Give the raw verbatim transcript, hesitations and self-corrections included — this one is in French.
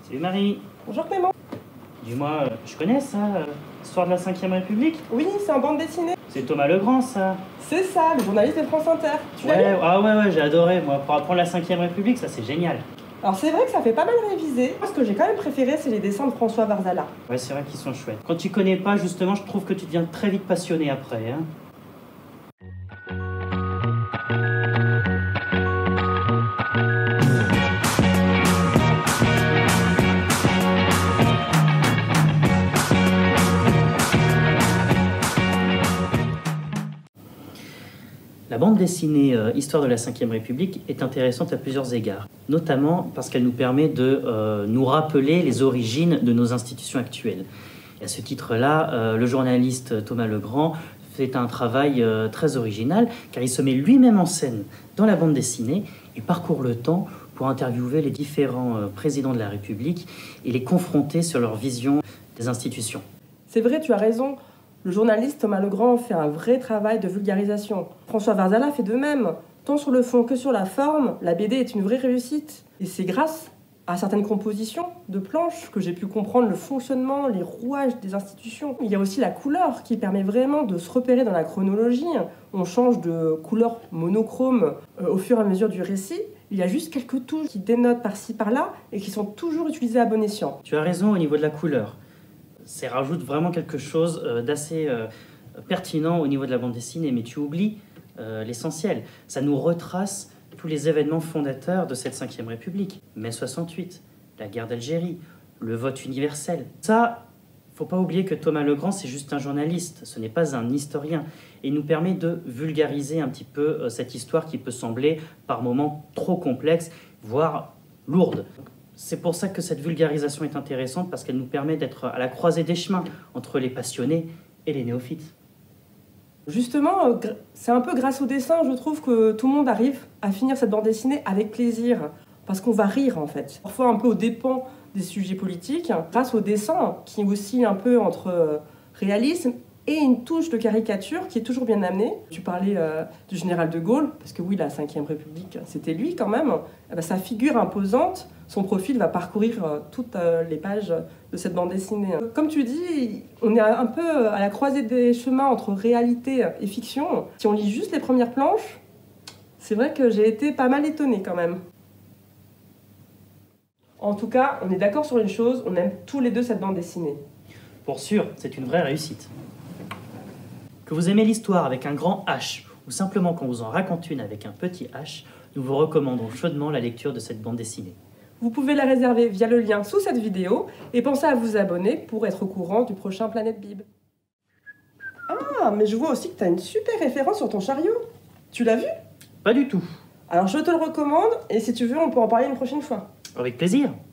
Salut Marie. Bonjour Clément. Dis-moi, euh, je connais ça, euh, Histoire de la cinquième République? Oui, c'est en bande dessinée. C'est Thomas Legrand, ça. C'est ça, le journaliste de France Inter. Tu l'as Ouais, lu? ah ouais, ouais, j'ai adoré, moi. Pour apprendre la cinquième République, ça c'est génial. Alors c'est vrai que ça fait pas mal réviser. Moi, ce que j'ai quand même préféré, c'est les dessins de François Varzala. Ouais, c'est vrai qu'ils sont chouettes. Quand tu connais pas, justement, je trouve que tu deviens très vite passionné après, hein. La bande dessinée euh, Histoire de la cinquième République est intéressante à plusieurs égards, notamment parce qu'elle nous permet de euh, nous rappeler les origines de nos institutions actuelles. Et à ce titre-là, euh, le journaliste Thomas Legrand fait un travail euh, très original, car il se met lui-même en scène dans la bande dessinée et parcourt le temps pour interviewer les différents euh, présidents de la République et les confronter sur leur vision des institutions. C'est vrai, tu as raison. Le journaliste Thomas Legrand fait un vrai travail de vulgarisation. François Varzala fait de même. Tant sur le fond que sur la forme, la B D est une vraie réussite. Et c'est grâce à certaines compositions de planches que j'ai pu comprendre le fonctionnement, les rouages des institutions. Il y a aussi la couleur qui permet vraiment de se repérer dans la chronologie. On change de couleur monochrome euh, au fur et à mesure du récit. Il y a juste quelques touches qui dénotent par-ci par-là et qui sont toujours utilisées à bon escient. Tu as raison au niveau de la couleur. Ça rajoute vraiment quelque chose d'assez euh, pertinent au niveau de la bande dessinée, mais tu oublies euh, l'essentiel. Ça nous retrace tous les événements fondateurs de cette cinquième République. mai soixante-huit, la guerre d'Algérie, le vote universel. Ça, faut pas oublier que Thomas Legrand, c'est juste un journaliste, ce n'est pas un historien. Et il nous permet de vulgariser un petit peu euh, cette histoire qui peut sembler par moments trop complexe, voire lourde. C'est pour ça que cette vulgarisation est intéressante, parce qu'elle nous permet d'être à la croisée des chemins entre les passionnés et les néophytes. Justement, c'est un peu grâce au dessin, je trouve, que tout le monde arrive à finir cette bande dessinée avec plaisir. Parce qu'on va rire, en fait. Parfois un peu aux dépens des sujets politiques, grâce au dessin, qui oscille un peu entre réalisme et une touche de caricature qui est toujours bien amenée. Tu parlais euh, du général de Gaulle, parce que oui, la cinquième République, c'était lui quand même. Eh bien, sa figure imposante, son profil va parcourir euh, toutes euh, les pages de cette bande dessinée. Comme tu dis, on est un peu à la croisée des chemins entre réalité et fiction. Si on lit juste les premières planches, c'est vrai que j'ai été pas mal étonnée quand même. En tout cas, on est d'accord sur une chose, on aime tous les deux cette bande dessinée. Pour sûr, c'est une vraie réussite. Que vous aimez l'histoire avec un grand H, ou simplement qu'on vous en raconte une avec un petit H, nous vous recommandons chaudement la lecture de cette bande dessinée. Vous pouvez la réserver via le lien sous cette vidéo et pensez à vous abonner pour être au courant du prochain Planète Bib. Ah, mais je vois aussi que tu as une super référence sur ton chariot. Tu l'as vu? Pas du tout. Alors je te le recommande et si tu veux, on peut en parler une prochaine fois. Avec plaisir.